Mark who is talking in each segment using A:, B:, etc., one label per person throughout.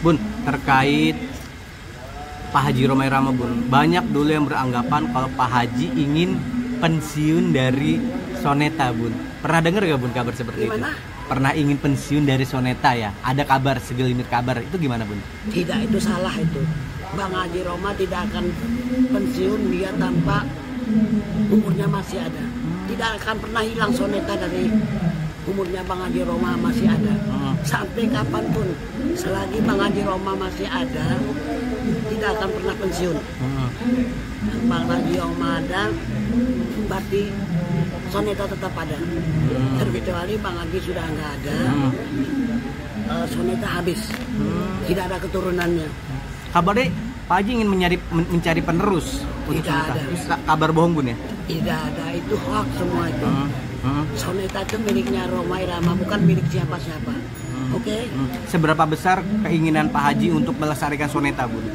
A: Bun, terkait Pak Haji Rhoma Irama, Bun, banyak dulu yang beranggapan kalau Pak Haji ingin pensiun dari Soneta, Bun. Pernah dengar gak, Bun, kabar seperti
B: Gimana?
A: itu? Pernah ingin pensiun dari Soneta ya? Ada kabar, segelintir kabar. Itu gimana, Bun?
B: Tidak, itu salah itu. Bang Haji Rhoma tidak akan pensiun dia tanpa umurnya masih ada. Tidak akan pernah hilang Soneta dari umurnya Bang Haji Rhoma masih ada. Sampai kapanpun, selagi Bang Haji Rhoma masih ada, tidak akan pernah pensiun. Bang Haji Rhoma ada, berarti Soneta tetap ada. Terkecuali Bang Haji sudah nggak ada, Soneta habis. Tidak ada keturunannya.
A: Kabarnya Pak Haji ingin mencari penerus untuk
B: Tidak
A: Soneta.
B: ada.
A: Itu kabar bohong, Bun ya?
B: Tidak ada, itu hoax semua itu. Soneta itu miliknya Rhoma Irama, bukan milik siapa-siapa. Oke?
A: Seberapa besar keinginan Pak Haji untuk melestarikan Soneta, Bun?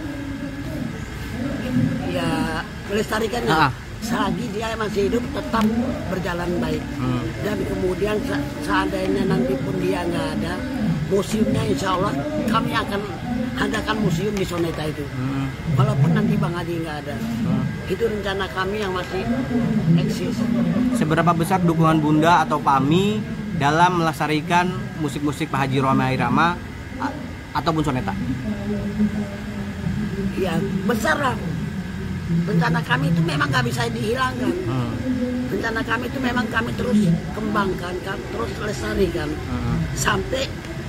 B: Ya, melestarikannya. Selagi dia masih hidup tetap berjalan baik. Dan kemudian seandainya nanti pun dia nggak ada, museumnya insya Allah kami akan adakan museum di Soneta itu. Walaupun nanti Bang Haji nggak ada. Itu rencana kami yang masih eksis.
A: Seberapa besar dukungan Bunda atau Pami dalam melestarikan musik-musik Pak Haji Rhoma Irama ataupun Soneta?
B: Ya, besar lah. Rencana kami itu memang nggak bisa dihilangkan. Rencana kami itu memang kami terus kembangkan, terus lestarikan. Sampai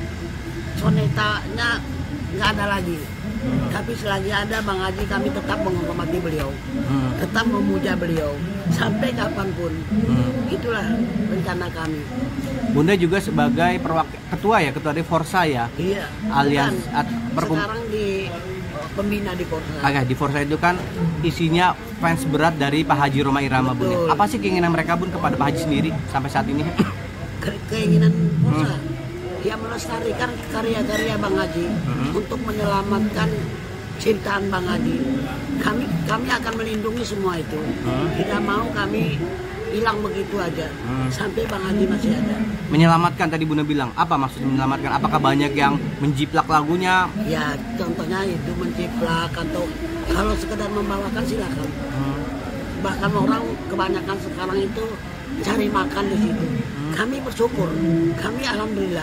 B: Sonetanya nggak ada lagi. Tapi selagi ada Bang Haji, kami tetap menghormati beliau, tetap memuja beliau sampai kapanpun. Itulah rencana kami.
A: Bunda juga sebagai ketua dari Forsa ya?
B: Iya.
A: Alias
B: sekarang di pembina di Forsa.
A: Di Forsa itu kan isinya fans berat dari Pak Haji Rhoma Irama, Bun. Apa sih keinginan mereka, Bun, kepada Pak Haji sendiri sampai saat ini?
B: Keinginan Forsa dia melestarikan karya-karya Bang Haji untuk menyelamatkan ciptaan Bang Haji. Kami akan melindungi semua itu. Tidak mau kami hilang begitu aja sampai Bang Haji masih ada.
A: Menyelamatkan tadi Bunda bilang, apa maksudnya menyelamatkan? Apakah banyak yang menjiplak lagunya?
B: Ya contohnya itu menjiplak, atau kalau sekedar membawakan silakan. Bahkan orang kebanyakan sekarang itu cari makan di situ. Kami bersyukur, kami alhamdulillah.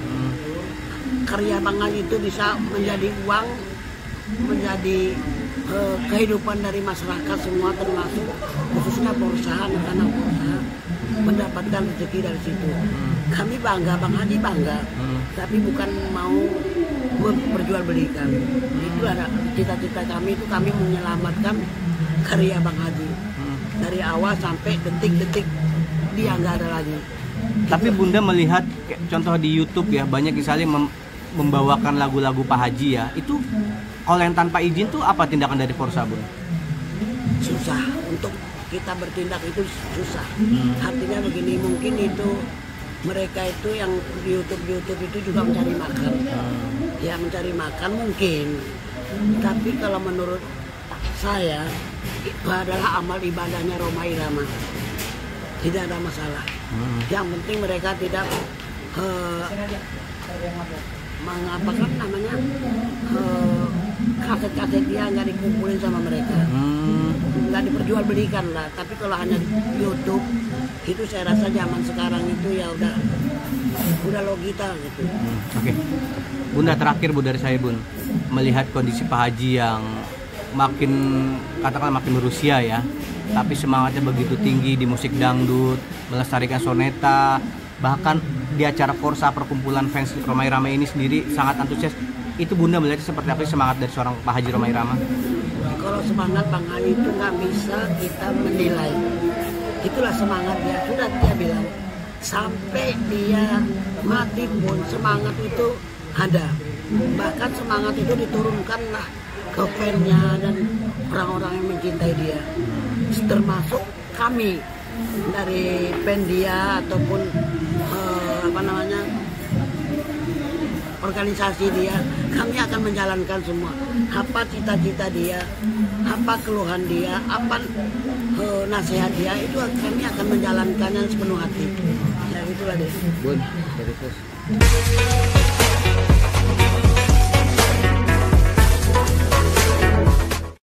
B: Karya Bang Haji itu bisa menjadi uang, menjadi kehidupan dari masyarakat semua, termasuk khususnya perusahaan, anak perusahaan mendapatkan rezeki dari situ. Kami bangga, Bang Haji bangga, tapi bukan mau memperjualbelikan. Itulah cita-cita kami, itu kami menyelamatkan karya Bang Haji dari awal sampai detik-detik dia nggak ada lagi.
A: Tapi Bunda melihat contoh di YouTube ya, banyak misalnya membawakan lagu-lagu Pak Haji ya, itu kalau yang tanpa izin tuh apa tindakan dari Forsa, Bun?
B: Susah untuk kita bertindak, itu susah. Artinya begini, mungkin itu mereka itu yang di YouTube itu juga mencari makan. Ya mencari makan mungkin. Tapi kalau menurut saya itu adalah amal ibadahnya Rhoma Irama. Tidak ada masalah. Yang penting mereka tidak mengapakan namanya kaset-kaset dia nggak dikumpulin sama mereka, nggak diperjualbelikan lah. Tapi kalau hanya YouTube itu saya rasa zaman sekarang itu ya udah logika gitu.
A: Oke. Bunda, terakhir Bu dari saya, Bun, melihat kondisi Pak Haji yang makin berusia ya, tapi semangatnya begitu tinggi di musik dangdut, melestarikan Soneta, bahkan di acara Forsa perkumpulan fans Rhoma Irama ini sendiri sangat antusias. Itu Bunda melihat seperti apa semangat dari seorang Pak Haji Rhoma Irama?
B: Kalau semangat Bang Haji itu nggak bisa kita menilai. Itulah semangat dia. Sudah dia bilang sampai dia mati pun semangat itu ada. Bahkan semangat itu diturunkanlah ke fansnya dan orang-orang yang mencintai dia, termasuk kami dari fans dia ataupun organisasi dia. Kami akan menjalankan semua apa cita-cita dia, apa keluhan dia, apa nasihat dia, itu kami akan menjalankannya sepenuh hati. Ya itulah deh.
A: Bun, dari